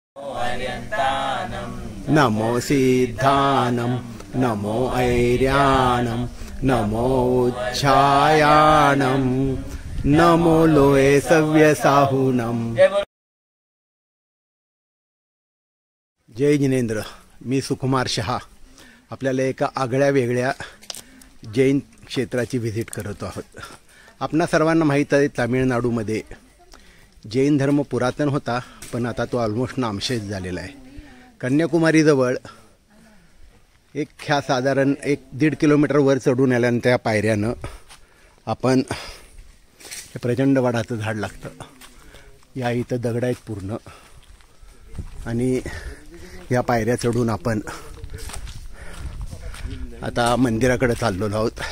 नमो सिद्धानं नमो ऐर्यानं नमो उच्छायानं नमो लोये सव्यसाहुनं। जय जिनेंद्र, मी सुकुमार शहा आपल्याला एका आगळ्या वेगळ्या जैन क्षेत्राची व्हिजिट करत आहोत। आपणा सर्वांना माहीत आहे, तामिळनाडूमध्ये जैन धर्म पुरातन होता, पण आता तो ऑलमोस्ट नामशेष झालेला आहे। कन्याकुमारीजवळ साधारण 1-1.5 किलोमीटर वर चढून आल्यानंतर त्या पायऱ्यानं आपण हे प्रचंड वडाचं झाड लागतं। या इथं दगड आहेत पूर्ण, आणि या पायऱ्या चढून आपण आता मंदिराकडे चाललो आहोत।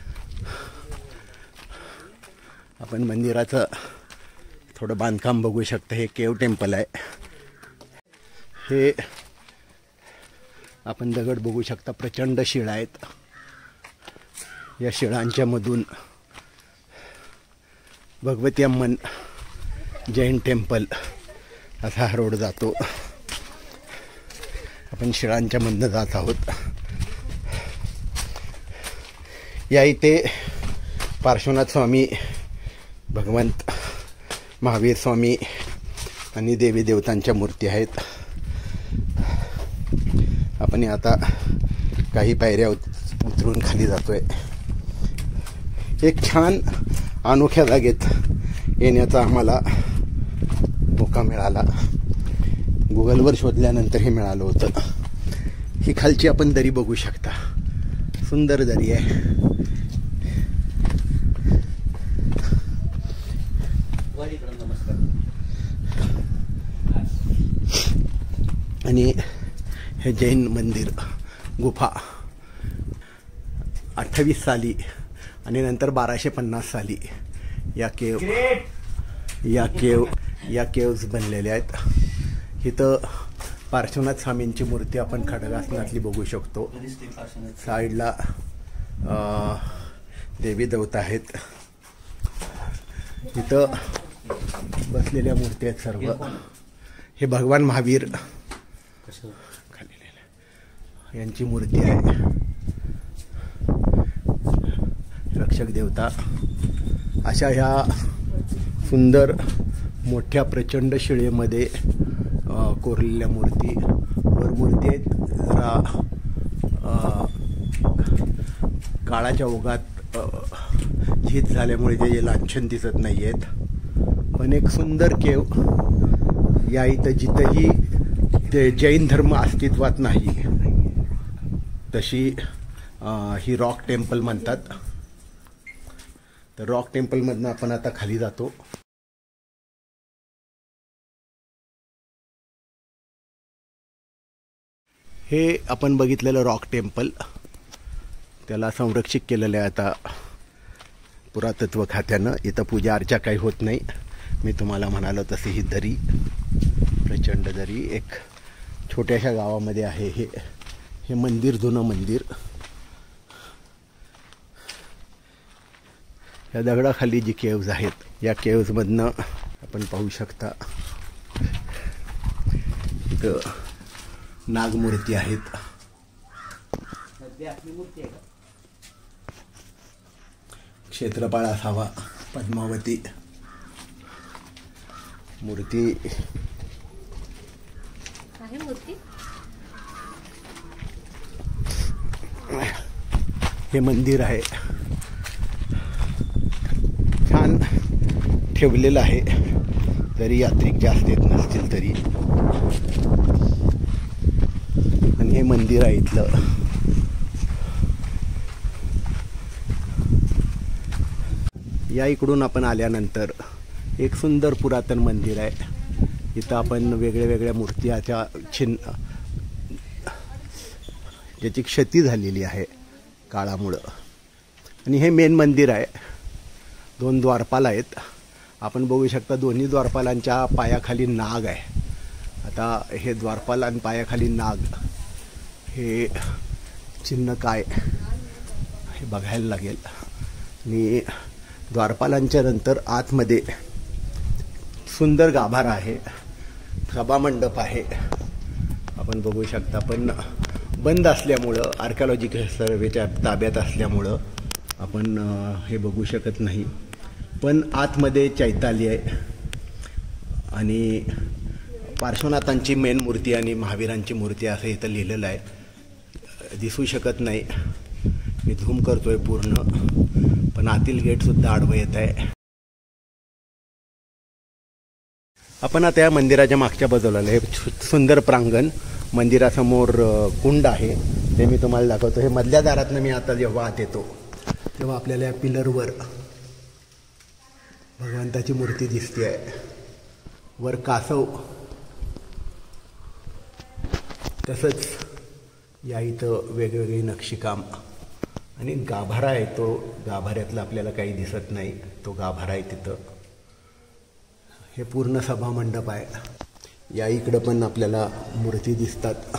आपण मंदिराचं थोडं बांधकाम बघू शकता। हे केव टेम्पल आहे। हे आपण दगड बघू शकता, प्रचंड शिळा आहेत। या शिळांच्या मधून भगवती अम्मन जैन टेम्पल असा हा रोड जातो। आपण शिळांच्या मधनं जात आहोत। या इथे पार्श्वनाथ स्वामी, भगवंत महावीर स्वामी आणि देवी देवतांच्या मूर्ती आहेत। आपण आता काही पायऱ्या उतरून खाली जातोय। एक छान अनोख्या जागेत येण्याचा आम्हाला मौका मिळाला। गुगलवर शोधल्यानंतर हे मिळालं होतं। ही खालची आपण दरी बघू शकता, सुंदर दरी आहे। आणि हे जैन मंदिर गुफा 28 साली आणि नंतर 1250 साली या केव्ज बनलेल्या आहेत। इथं पार्श्वनाथ स्वामींची मूर्ती आपण खडगासनातली बघू शकतो। साईडला देवी देवता आहेत। इथं बसलेल्या मूर्ती आहेत सर्व। हे भगवान महावीर यांची मूर्ती आहे। रक्षक देवता अशा ह्या सुंदर मोठ्या प्रचंड शिळेमध्ये कोरलेल्या मूर्ती। वर मूर्ती आहेत जरा काळाच्या ओघात झीज झाल्यामुळे ते लांछन दिसत नाही आहेत। पण एक सुंदर केव या इथं जिथंही ते जैन धर्म अस्तित्वात नाही तशी ही रॉक टेम्पल म्हणतात। तर रॉक टेम्पलमधनं आपण आता खाली जातो। हे आपण बघितलेलं रॉक टेम्पल, त्याला संरक्षित केलेलं आहे आता पुरातत्व खात्यानं। इथं पूजा अर्चा काही होत नाही। मी तुम्हाला म्हणालो तशी ही दरी, प्रचंड दरी एक छोट्याशा गावामध्ये आहे। हे मंदिर, जुनं मंदिर। या दगडाखाली जी केव्ज आहेत, या केव्जमधनं आपण पाहू शकता इथं नागमूर्ती आहेत। क्षेत्रपाळ असावा पद्मावती मूर्ती। हे मंदिर आहे, छान ठेवलेलं आहे। जरी यात्रिक जास्त येत नसतील तरी, आणि हे मंदिर आहे इथलं। या इकडून आपण आल्यानंतर एक सुंदर पुरातन मंदिर आहे। इथं आपण वेगळ्या मूर्त्याच्या ज्याची क्षती झालेली आहे काळामुळं। आणि हे मेन मंदिर आहे। 2 द्वारपाल आहेत। आपण बघू शकता दोन्ही द्वारपालांच्या पायाखाली नाग आहे। आता हे द्वारपाल आणि पायाखाली नाग हे चिन्ह काय हे बघायला लागेल। आणि द्वारपालांच्या नंतर आतमध्ये सुंदर गाभारा आहे। सभामंडप आहे, आपण बघू शकता, पण बंद असल्यामुळं, आर्किओलॉजिकल सर्वेच्या ताब्यात असल्यामुळं आपण हे बघू शकत नाही. पण आतमध्ये चैताली आहे आणि पार्श्वनाथांची मेन मूर्ती आणि महावीरांची मूर्ती असं इथं लिहिलेलं आहे. दिसू शकत नाही, मी झूम करतोय पूर्ण, पण आतील गेटसुद्धा आडवं येत आहे. आपण आता या मंदिराच्या मागच्या बाजूला हे सुंदर प्रांगण, मंदिरासमोर कुंड आहे, ते मी तुम्हाला दाखवतो. हे मधल्या दारातनं मी आता जेव्हा आत येतो तेव्हा आपल्याला या पिलरवर भगवंताची मूर्ती दिसते आहे. वर कासव, तसंच या इथं वेगवेगळी नक्षीकाम आणि गाभारा आहे. तो गाभाऱ्यातलं आपल्याला काही दिसत नाही, तो गाभारा आहे तिथं. हे पूर्ण सभामंडप आहे. या इकडं पण आपल्याला मूर्ती दिसतात.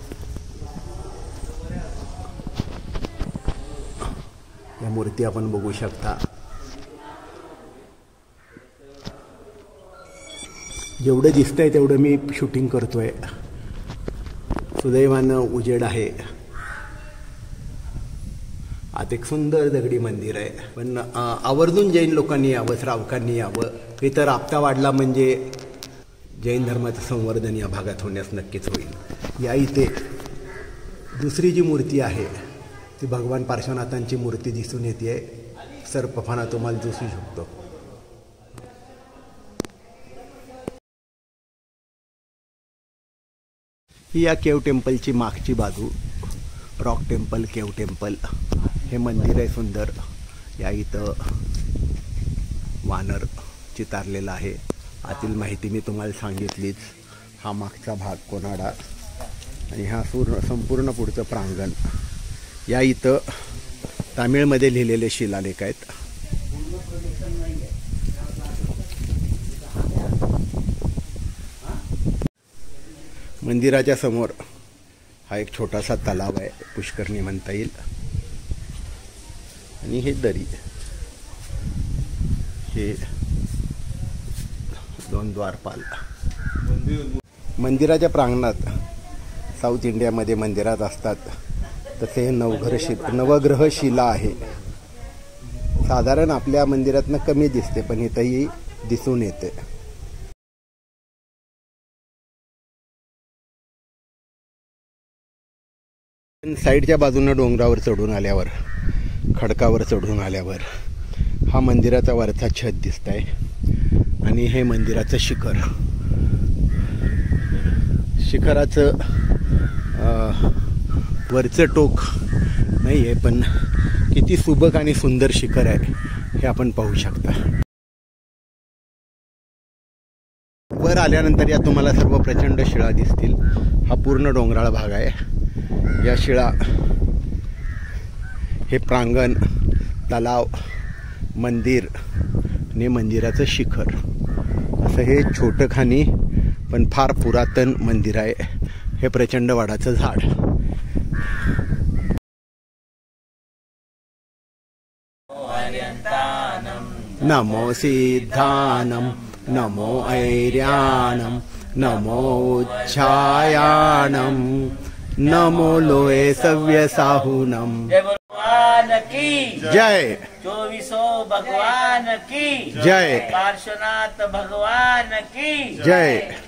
या मूर्ती आपण बघू शकता. जेवढं दिसतंय तेवढं मी शूटिंग करतोय. सुदैवानं उजेड आहे. आत एक सुंदर दगडी मंदिर आहे, पण आवर्जून जैन लोकांनी यावं, श्रावकांनी यावं. इथं राबता वाढला म्हणजे जैन धर्माचं संवर्धन या भागात होण्यास नक्कीच होईल. या इथे दुसरी जी मूर्ती आहे ती भगवान पार्श्वनाथांची मूर्ती दिसून येते. सर्पफणा तुम्हाला दिसू शकतो. ही या केव टेम्पलची मागची बाजू, रॉक टेम्पल, केव टेम्पल. हे मंदिर आहे सुंदर. या इथं वानर चितारलेला आहे. आतील माहिती मी तुम्हाला सांगितलीच. हा मागचा भाग कोणाडा आणि हा संपूर्ण पुढचं प्रांगण. या इथं तामिळमध्ये लिहिलेले शिलालेख आहेत. मंदिराच्या समोर हा एक छोटासा तलाव आहे, पुष्करणी म्हणता येईल. आणि हे दरी, हे 2 द्वारपाल. मंदिराच्या प्रांगणात साऊथ इंडियामध्ये मंदिरात असतात तसे हे नवग्रह शिला आहे. साधारण आपल्या मंदिरातनं कमी दिसते, पण इथंही दिसून येते. साईडच्या बाजूनं डोंगरावर चढून आल्यावर, खडकावर चढून आल्यावर हा मंदिराचा वरचा छत दिसत आहे आणि हे मंदिराचं शिखर. शिखराचं वरचं टोक नाही आहे, पण किती सुबक आणि सुंदर शिखर आहे हे आपण पाहू शकता. वर आल्यानंतर या तुम्हाला सर्व प्रचंड शिळा दिसतील. हा पूर्ण डोंगराळ भाग आहे. या शिळा, हे प्रांगण, तलाव, मंदिर आणि मंदिराचं शिखर असं हे छोटं खानी पण फार पुरातन मंदिर आहे. हे प्रचंड वडाचं झाड. नमो सिद्धानम, नमो ऐर्यानम, नमो उच्छायानम, नमो लोए सव्य साहुनम. जय भगवान की जय. 24 भगवान की जय. पार्श्वनाथ भगवान की जय.